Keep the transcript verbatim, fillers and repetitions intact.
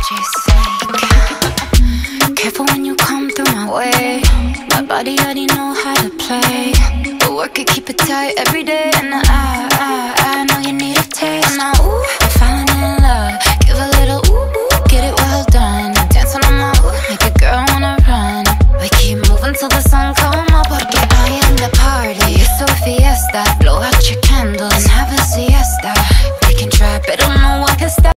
She's fake. Careful when you come through my way. My body already know how to play, but work it, keep it tight every day. And I